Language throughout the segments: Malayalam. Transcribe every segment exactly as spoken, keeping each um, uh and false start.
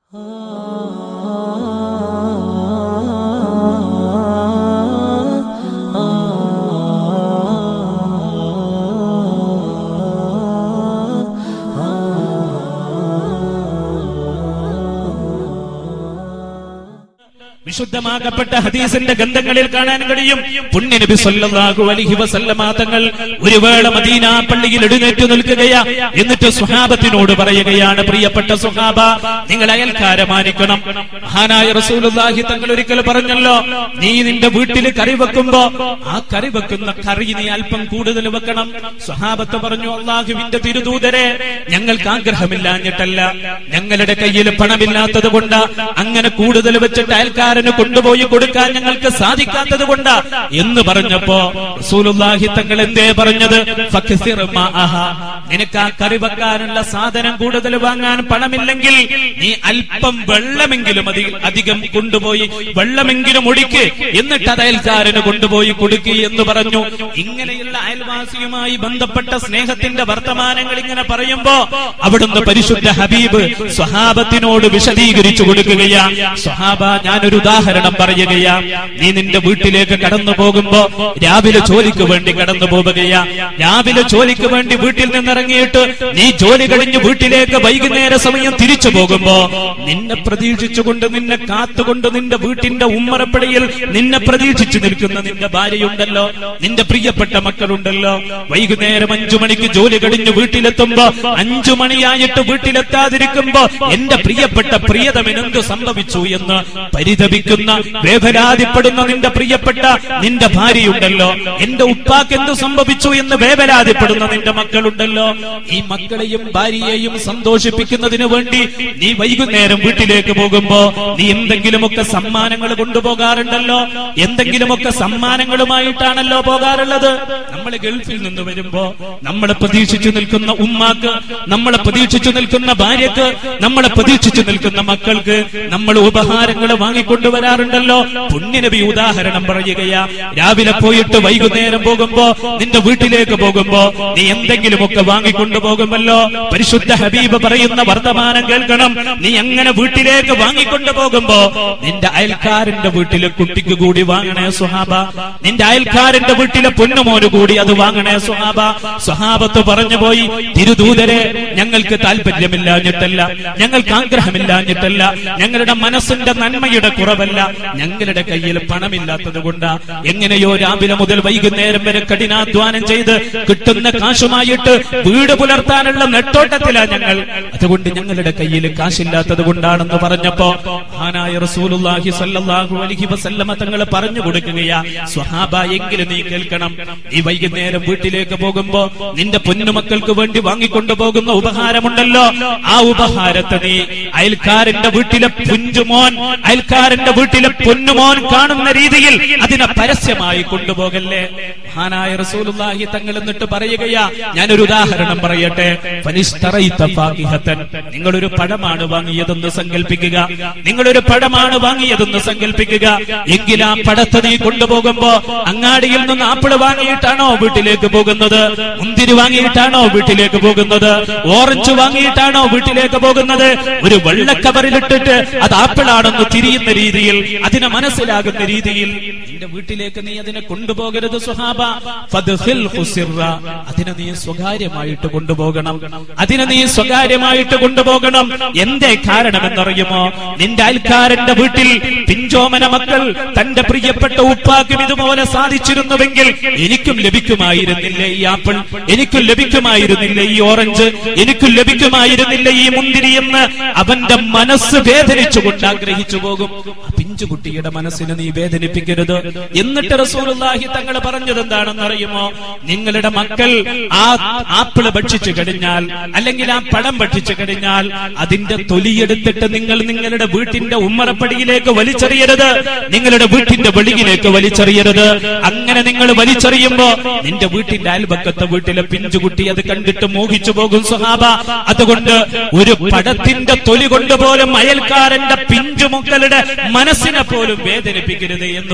വിശുദ്ധമാക്കപ്പെട്ട ഹദീസിന്റെ ഗ്രന്ഥങ്ങളിൽ കാണാൻ കഴിയും, പുണ്യ നബി സല്ലല്ലാഹു അലൈഹി വസല്ലമ തങ്ങൾ ഒരു വേള മദീന പള്ളിയിൽ എഴുന്നേറ്റ് നിൽക്കുകയാ. എന്നിട്ട് സ്വഹാബത്തിനോട് പറയുകയാണ്, പ്രിയപ്പെട്ട സ്വഹാബ, നിങ്ങൾ അയൽക്കാരെ മാനിക്കണം. മഹാനായ റസൂലുള്ളാഹി തങ്ങൾ ഒരിക്കൽ പറഞ്ഞല്ലോ, നീ നിന്റെ വീട്ടിൽ കറി വെക്കുമ്പോ ആ കറി വെക്കുന്ന കറി നീ അല്പം കൂടുതൽ വെക്കണം. സ്വഹാബത്ത് പറഞ്ഞു, അല്ലാഹുവിന്റെ തിരുദൂതരെ, ഞങ്ങൾക്ക് ആഗ്രഹമില്ലാഞ്ഞിട്ടല്ല, ഞങ്ങളുടെ കയ്യിൽ പണമില്ലാത്തത് കൊണ്ട് അങ്ങനെ കൂടുതൽ വെച്ചിട്ട് അയൽക്കാരൻ കൊണ്ടുപോയി കൊടുക്കാൻ ഞങ്ങൾക്ക് സാധിക്കാത്തത് കൊണ്ട് എന്ന് പറഞ്ഞപ്പോ റസൂലുള്ളാഹി തങ്ങൾ എന്തേ പറഞ്ഞത്? ഫക്സിർ മാഅഹ, നിനക്ക് ആ കറി വെക്കാനുള്ള സാധനം കൂടുതൽ വാങ്ങാൻ പണമില്ലെങ്കിൽ നീ അല്പം വെള്ളമെങ്കിലും അധികം കൊണ്ടുപോയി വെള്ളമെങ്കിലും ഒഴിക്ക്, എന്നിട്ട് അത് അയൽക്കാരന് കൊണ്ടുപോയി കൊടുക്കുക എന്ന് പറഞ്ഞു. ഇങ്ങനെയുള്ള അയൽവാസിയുമായി ബന്ധപ്പെട്ട സ്നേഹത്തിന്റെ വർത്തമാനങ്ങൾ ഇങ്ങനെ പറയുമ്പോ അവിടുന്ന് പരിശുദ്ധ ഹബീബ് സ്വഹാബത്തിനോട് വിശദീകരിച്ചു കൊടുക്കുകയാ. സ്വഹാബ, ഞാനൊരു ഉദാഹരണം പറയുകയാ. നീ നിന്റെ വീട്ടിലേക്ക് കടന്നു പോകുമ്പോ രാവിലെ ജോലിക്ക് വേണ്ടി കടന്നു പോവുകയാ. രാവിലെ ജോലിക്ക് വേണ്ടി വീട്ടിൽ നിന്നിറങ്ങിയിട്ട് നീ ജോലി കഴിഞ്ഞ് വീട്ടിലേക്ക് വൈകുന്നേര സമയം തിരിച്ചു പോകുമ്പോ നിന്നെ പ്രതീക്ഷിച്ചുകൊണ്ട്, നിന്നെ കാത്തുകൊണ്ട്, നിന്റെ വീട്ടിന്റെ ഉമ്മറപ്പടിയിൽ നിന്നെ പ്രതീക്ഷിച്ചു നിൽക്കുന്ന നിന്റെ ഭാര്യയുണ്ടല്ലോ, നിന്റെ പ്രിയപ്പെട്ട മക്കളുണ്ടല്ലോ. വൈകുന്നേരം അഞ്ചു മണിക്ക് ജോലി കഴിഞ്ഞ് വീട്ടിലെത്തുമ്പോ അഞ്ചു മണിയായിട്ട് വീട്ടിലെത്താതിരിക്കുമ്പോ എന്റെ പ്രിയപ്പെട്ട പ്രിയതമനെന്ത് സംഭവിച്ചു എന്ന് പരിതപിക്കുന്ന, വേവലാതിപ്പെടുന്ന നിന്റെ പ്രിയപ്പെട്ട നിന്റെ ഭാര്യയുണ്ടല്ലോ. എന്റെ ഉപ്പാക്ക് എന്ത് സംഭവിച്ചു എന്ന് വേവലാതിപ്പെടുന്ന നിന്റെ മക്കളുണ്ടല്ലോ. ഈ മക്കളെയും ഭാര്യയെയും സന്തോഷിപ്പിക്കുന്നതിന് വേണ്ടി നീ വൈകുന്നേരം വീട്ടിലേക്ക് പോകുമ്പോ നീ എന്തെങ്കിലുമൊക്കെ സമ്മാനങ്ങൾ കൊണ്ടുപോകാറുണ്ടല്ലോ. എന്തെങ്കിലുമൊക്കെ സമ്മാനങ്ങളുമായിട്ടാണല്ലോ പോകാറുള്ളത്. നമ്മൾ ഗൾഫിൽ നിന്ന് വരുമ്പോ നമ്മളെ പ്രതീക്ഷിച്ചു നിൽക്കുന്ന ഉമ്മാക്ക്, നമ്മളെ പ്രതീക്ഷിച്ചു നിൽക്കുന്ന ഭാര്യക്ക്, നമ്മളെ പ്രതീക്ഷിച്ചു നിൽക്കുന്ന മക്കൾക്ക് നമ്മൾ ഉപഹാരങ്ങൾ വാങ്ങിക്കൊണ്ടുവരാറുണ്ടല്ലോ. പുണ്യനബി ഉദാഹരണം പറയുകയാ. രാവിലെ പോയിട്ട് വൈകുന്നേരം പോകുമ്പോ നിന്റെ വീട്ടിലേക്ക് പോകുമ്പോ നീ എന്തെങ്കിലുമൊക്കെ വാങ്ങിക്കൊണ്ടു പോകുമല്ലോ. പരിശുദ്ധ ഹബീബ് പറയുന്ന വർത്തമാനം കേൾക്കണം. നീ അങ്ങനെ വീട്ടിലേക്ക് വാങ്ങിക്കൊണ്ടു പോകുമ്പോ നിന്റെ അയൽക്കാരന്റെ വീട്ടിലെ കുട്ടിക്ക് കൂടി വാങ്ങണേ സ്വഹാബ. നിന്റെ അയൽക്കാരന്റെ വീട്ടിലെ പൊന്നുമോന് കൂടി അത് വാങ്ങണേ സ്വഹാബ. സ്വഹാബത്ത് പറഞ്ഞു പോയി, തിരുദൂതരെ, ഞങ്ങൾക്ക് താല്പര്യമില്ലാഞ്ഞിട്ടല്ല, ഞങ്ങൾക്ക് ആഗ്രഹമില്ലാഞ്ഞിട്ടല്ല, ഞങ്ങളുടെ മനസ്സിന്റെ നന്മയുടെ കുറവല്ല, ഞങ്ങളുടെ കയ്യിൽ പണമില്ലാത്തത് കൊണ്ടാ. എങ്ങനെയോ രാവിലെ മുതൽ വൈകുന്നേരം വരെ കഠിനാധ്വാനം ചെയ്ത് കിട്ടുന്ന കാശുമായിട്ട് വീട് പുലർത്താനുള്ള നെട്ടോട്ടത്തിലാ ഞങ്ങൾ. അതുകൊണ്ട് ഞങ്ങളുടെ കയ്യിൽ കാശില്ലാത്തത് കൊണ്ടാണെന്ന് പറഞ്ഞപ്പോ മഹാനായ റസൂലുള്ളാഹി സ്വല്ലല്ലാഹു അലൈഹി വസല്ലമ തങ്ങൾ പറഞ്ഞു കൊടുക്കുകയാ, സ്വഹാബ, എങ്കിലും നീ കേൾക്കണം. നീ വൈകുന്നേരം വീട്ടിലേക്ക് പോകുമ്പോ നിന്റെ പൊന്നുമക്കൾക്ക് വേണ്ടി വാങ്ങിക്കൊണ്ടു പോകുന്ന ഉപഹാരമുണ്ടല്ലോ, ആ ഉപഹാരത്തെ നീ അയൽക്കാരന്റെ വീട്ടിലെ പുഞ്ചുമോൻ, അയൽക്കാരന്റെ വീട്ടിലെ പൊന്നുമോൻ കാണുന്ന രീതിയിൽ അതിനെ പരസ്യമായി കൊണ്ടുപോകല്ലേ. മഹാനായ റസൂലുള്ളാഹി തങ്ങൾ എന്നിട്ട് പറയുകയാ, ഞാനൊരു ഉദാഹരണം പറയട്ടെ. ഫനിസ്തറൈത ഫാകിഹതൻ, നിങ്ങളൊരു പഴമാണ് വാങ്ങിയതെന്ന് സങ്കല്പിക്കുക. നിങ്ങളൊരു പഴമാണ് വാങ്ങിയതെന്ന് സങ്കല്പിക്കുക. എങ്കിൽ ആ പഴത്തെ നീ കൊണ്ടുപോകുമ്പോ അങ്ങാടിയിൽ നിന്ന് ആപ്പിൾ വാങ്ങിയിട്ടാണോ വീട്ടിലേക്ക് പോകുന്നത്? മുന്തിരി വാങ്ങിയിട്ടാണോ വീട്ടിലേക്ക് പോകുന്നത്? ഓറഞ്ച് വാങ്ങിയിട്ടാണോ വീട്ടിലേക്ക് പോകുന്നത്? ഒരു വെള്ളക്കവറിലിട്ടിട്ട് അത് ആപ്പിളാണെന്ന് തിരിയുന്ന രീതിയിൽ, അതിനെ മനസ്സിലാകുന്ന രീതിയിൽ നിന്റെ വീട്ടിലേക്ക് നീ അതിനെ കൊണ്ടുപോകരുത് സ്വഹാബ. ഫദ്ഖിൽഹു സിർറ, അതിനെ നീ സ്വകാര്യമായിട്ട് കൊണ്ടുപോകണം. അതിനെ നീ സ്വകാര്യമായിട്ട് കൊണ്ടുപോകണം. എന്തേ കാരണമെന്നറിയുമോ? നിന്റെ അയൽക്കാരന്റെ വീട്ടിൽ പിഞ്ചോമന മക്കൾ തന്റെ പ്രിയപ്പെട്ട ഉപ്പാക്കും ഇതുപോലെ സാധിച്ചിരുന്നുവെങ്കിൽ എനിക്കും ലഭിക്കുമായിരുന്നില്ലേ ഈ ആപ്പിൾ, എനിക്കും ലഭിക്കുമായിരുന്നില്ലേ ഈ ഓറഞ്ച്, എനിക്കും ലഭിക്കുമായിരുന്നില്ല ഈ മുന്തിരി എന്ന് അവന്റെ മനസ്സ് വേദനിച്ചുകൊണ്ട് ആഗ്രഹിച്ചു പോകും. പിഞ്ചുകുട്ടിയുടെ മനസ്സിനെ നീ വേദനിപ്പിക്കരുത്. എന്നിട്ട് റസൂലുള്ളാഹി തങ്ങൾ പറഞ്ഞത് എന്താണെന്ന് അറിയുമോ? നിങ്ങളുടെ മക്കൾ ആ ആപ്പിള് ഭക്ഷിച്ചു കഴിഞ്ഞാൽ, അല്ലെങ്കിൽ ആ പഴം ഭക്ഷിച്ചു കഴിഞ്ഞാൽ അതിന്റെ തൊലിയെടുത്തിട്ട് നിങ്ങൾ നിങ്ങളുടെ വീട്ടിന്റെ ഉമ്മറപ്പടിയിലേക്ക് വലിച്ചെറിയരുത്, നിങ്ങളുടെ വീട്ടിന്റെ വെളിയിലേക്ക് വലിച്ചെറിയരുത്. അങ്ങനെ നിങ്ങൾ വലിച്ചെറിയുമ്പോ നിന്റെ വീട്ടിന്റെ അയൽപക്കത്തെ വീട്ടിലെ പിഞ്ചുകുട്ടി അത് കണ്ടിട്ട് മോഹിച്ചു പോകും സ്വഹാബ. അതുകൊണ്ട് ഒരു പഴത്തിന്റെ തൊലി കൊണ്ടുപോലും അയൽക്കാരന്റെ പിഞ്ചുമക്കളുടെ മനസ്സിനെ പോലും വേദനിപ്പിക്കരുത് എന്ന് പഠിപ്പിച്ച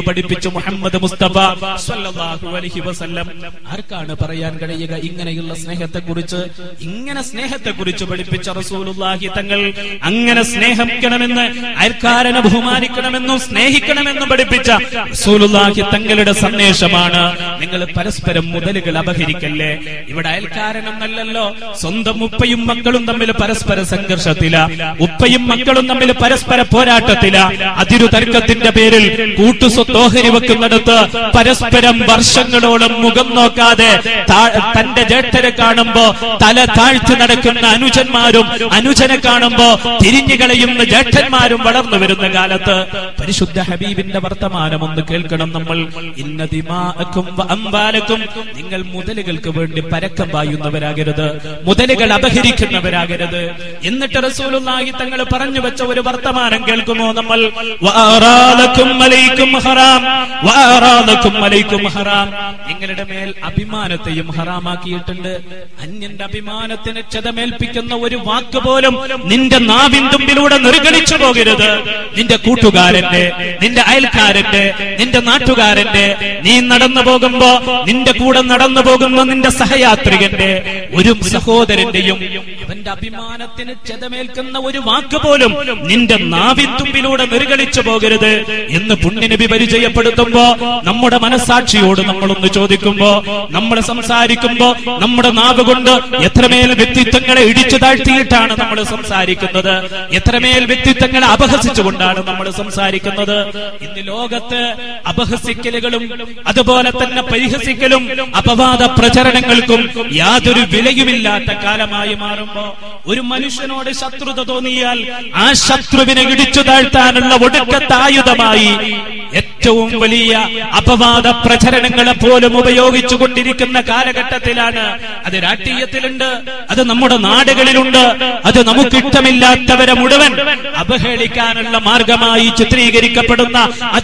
പഠിപ്പിച്ചു മുഹമ്മദ് മുസ്തഫ സ്വല്ലല്ലാഹു അലൈഹി വസല്ലം. ആർക്കാണ് പറയാൻ കഴിയുക ഇങ്ങനെയുള്ള സ്നേഹത്തെക്കുറിച്ച്? ഇങ്ങനെ സ്നേഹത്തെക്കുറിച്ച് പഠിപ്പിച്ച റസൂലുള്ളാഹി തങ്ങൾ അങ്ങനെ സ്നേഹിക്കണമെന്ന്, അയൽക്കാരനെ ബഹുമാനിക്കണമെന്നും സ്നേഹിക്കണമെന്നും പഠിപ്പിച്ച റസൂലുള്ളാഹി തങ്ങളുടെ സന്ദേശമാണ്. നിങ്ങൾ പരസ്പരം മുതലുകൾ അപഹരിക്കല്ലേ. ഇവിടെ അയൽക്കാരനെന്നല്ലല്ലോ, സ്വന്തം ഉപ്പയും മക്കളും തമ്മിൽ പരസ്പര സംഘർഷത്തില, ഉപ്പയും മക്കളും തമ്മിൽ പരസ്പര പോരാട്ടത്തില, അതിരു തർക്കത്തിന്റെ പേരിൽ കൂട്ടുസ്വത്തോഹരി വെക്കുന്നിടത്ത് പരസ്പരം വർഷങ്ങളോളം മുഖം നോക്കാതെ തന്റെ ജേഷ്ഠരെ കാണുമ്പോ തല താഴ്ത്തി നടക്കുന്ന അനുജന്മാരും അനുജനെ കാണുമ്പോ തിരിഞ്ഞു കളയുന്ന ജ്യേഷ്ഠന്മാരും വളർന്നു വരുന്ന കാലത്ത് പരിശുദ്ധ ഹബീബിന്റെ വർത്തമാനം ഒന്ന് കേൾക്കണം നമ്മൾ. ഇന്ന ദിമാഅക്കും വ അംവാലക്കും, നിങ്ങൾ മുതലുകൾക്ക് വേണ്ടി പരക്കം പായുന്നവരാകരുത്, മുതലുകൾ അപഹരിക്കുന്നവരാകരുത്. എന്നിട്ട് റസൂലുള്ളാഹി തങ്ങൾ പറഞ്ഞു വെച്ച ഒരു വർത്തമാനം കേൾക്കുമോ നമ്മൾ? വഅറാലക്കും അലൈക്കും ഹറാം, വഅറാലക്കും അലൈക്കും ഹറാം, നിങ്ങളുടെ മേൽ അഭിമാനത്തെയും ഹറാമാക്കിയിട്ടുണ്ട്. അന്യന്റെ അഭിമാനത്തിന് ക്ഷതമേൽപ്പിക്കുന്ന ഒരു വാക്ക് പോലും നിന്റെ നാവിൻ തുമ്പിലൂടെ നിർഗളിച്ചു പോകരുത്. നിന്റെ കൂട്ടുകാരന്റെ, നിന്റെ അയൽക്കാരന്റെ, നിന്റെ നാട്ടുകാരന്റെ, നീ നടന്നു പോകുമ്പോ നിന്റെ കൂടെ നടന്നു പോകുന്ന നിന്റെ സഹയാത്രികന്റെ, ഒരു സഹോദരന്റെയും അവന്റെ അഭിമാനത്തിന് ക്ഷതമേൽക്കുന്ന ഒരു വാക്ക് പോലും നിന്റെ നാവിൻ തുമ്പിലൂടെ നിർഗളിച്ചു പോകരുത് എന്ന് പുണ്യനബി പരിചയപ്പെടുത്തുമ്പോ നമ്മുടെ മനസാക്ഷിയോട് നമ്മളൊന്ന് ചോദിക്കുമ്പോ, നമ്മൾ സംസാരിക്കുമ്പോ നമ്മുടെ നാവ് കൊണ്ട് എത്രമേൽ വ്യക്തിത്വങ്ങളെ ഇടിച്ചു താഴ്ത്തിയിട്ടാണ് നമ്മൾ സംസാരിക്കുന്നത്, എത്രമേൽ വ്യക്തിത്വങ്ങളെ അപഹസിച്ചുകൊണ്ടാണ് നമ്മൾ സംസാരിക്കുന്നത്. ഇന്ന് ലോകത്ത് അപഹസിക്കലുകളും അതുപോലെ തന്നെ പരിഹസിക്കലും അപവാദ പ്രചരണങ്ങൾക്കും യാതൊരു വിലയുമില്ലാത്ത കാലമായി മാറുമ്പോ ഒരു മനുഷ്യനോട് ശത്രുത തോന്നിയാൽ ആ ശത്രുവിനെ ഇടിച്ചു താഴ്ത്താനുള്ള ഒടുക്കത്തെ ആയുധമായി ഏറ്റവും വലിയ അപവാദ പ്രചരണങ്ങളെ പോലും ഉപയോഗിച്ചു കൊണ്ടിരിക്കുന്ന കാലഘട്ടത്തിലാണ്. അത് രാഷ്ട്രീയത്തിലുണ്ട്, അത് നമ്മുടെ നാടുകളിലുണ്ട്, അത് നമുക്കിഷ്ടമില്ലാത്തവരെ മുഴുവൻ അപഹേളിക്കാനുള്ള മാർഗമായി ചിത്രീകരിക്കപ്പെടുന്ന,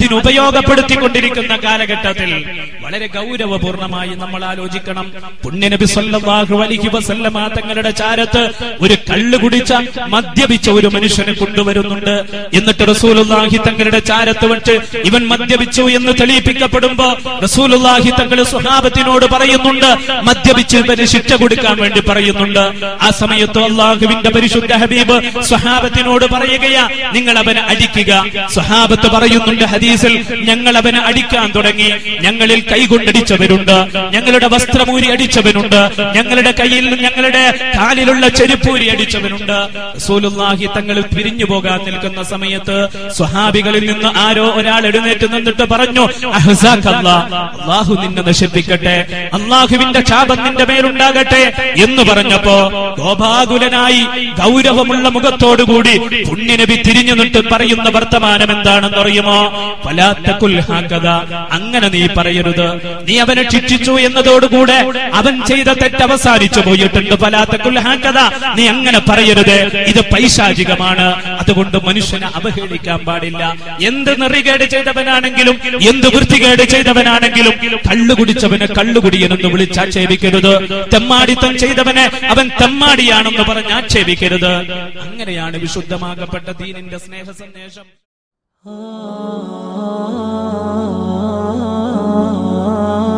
അതിനുപയോഗപ്പെടുത്തിക്കൊണ്ടിരിക്കുന്ന കാലഘട്ടത്തിൽ വളരെ ഗൗരവപൂർണമായി നമ്മൾ ആലോചിക്കണം. പുണ്യനബി സ്വല്ലല്ലാഹു അലൈഹി വസല്ലമ തങ്ങളുടെ ചാരത്ത് ഒരു കള്ളു കുടിച്ച മദ്യപിച്ച ഒരു മനുഷ്യനെ കൊണ്ടുവരുന്നുണ്ട്. എന്നിട്ട് റസൂലുള്ളാഹി തങ്ങളുടെ ചാരത്ത് വെച്ച് ഇവൻ മദ്യപിച്ചു എന്ന് തെളിയിപ്പിക്കപ്പെടുമ്പോ റസൂലുള്ളാഹി തങ്ങൾ സ്വഹാബത്തിനോട് പറയുന്നുണ്ട്, മദ്യപിച്ച് ഇവന് ശിക്ഷ കൊടുക്കാൻ വേണ്ടി പറയുന്നുണ്ട്. ആ സമയത്ത് അല്ലാഹുവിന്റെ പരിശുദ്ധ ഹബീബ് സ്വഹാബത്തിനോട് പറയുകയാ, നിങ്ങൾ അവനെ അടിക്കുക. സ്വഹാബത്ത് പറയുന്നുണ്ട് ഹദീസിൽ, ഞങ്ങൾ അവനെ അടിക്കാൻ തുടങ്ങി. ഞങ്ങളിൽ കൈകൊണ്ടടിച്ചവരുണ്ട്, ഞങ്ങളുടെ വസ്ത്രമൂരി അടിച്ചവനുണ്ട്, ഞങ്ങളുടെ കയ്യിൽ ഞങ്ങളുടെ കാലിലുള്ള ചെരുപ്പൂരി അടിച്ചവനുണ്ട്. റസൂലുള്ളാഹി തങ്ങൾ പിരിഞ്ഞു പോകാൻ നിൽക്കുന്ന സമയത്ത് സ്വഹാബികളിൽ നിന്ന് ആരോ ഒരാൾ എഴുന്നേറ്റ് നിന്നിട്ട് പറഞ്ഞു, അല്ലാഹു നിന്നെ നശിപ്പിക്കട്ടെ, അല്ലാഹുവിന്റെ ശാപം നിന്റെ മേലുണ്ടാകട്ടെ എന്ന് പറഞ്ഞപ്പോ കോപാകുലനായി ഗൗരവമുള്ള മുഖത്തോടുകൂടി പുണ്യനബി തിരിഞ്ഞു നിന്നിട്ട് പറയുന്ന വർത്തമാനം എന്താണെന്ന് അറിയുമോ? ഫലാ തഖുൽ ഹകദ, അങ്ങനെ നീ പറയരുത്. നീ അവനെ ശിക്ഷിച്ചു എന്നതോടുകൂടെ അവൻ ചെയ്ത തെറ്റ് അവസാനിച്ചു പോയിട്ടുണ്ട്. ഫലാ തഖുൽ ഹകദ, നീ അങ്ങനെ പറയരുത്, ഇത് പൈശാചികമാണ്. അതുകൊണ്ട് മനുഷ്യനെ അവഹേളിക്കാൻ പാടില്ല. എന്ത് നെറികേട് ചെയ്തവനാണെങ്കിലും, എന്ത് വൃത്തികേട് ചെയ്തവനാണെങ്കിലും, കള്ളുകുടിച്ചവനെ കള്ളുകുടിയനെന്ന് വിളിച്ചാക്ഷേപിക്കരുത്. തെമ്മാടിത്തം ചെയ്തവനെ അവൻ തെമ്മാടിയാണെന്ന് പറഞ്ഞ് ആക്ഷേപിക്കരുത്. അങ്ങനെയാണ് വിശുദ്ധമാകപ്പെട്ട ദീനിന്റെ സ്നേഹ സന്ദേശം. ആ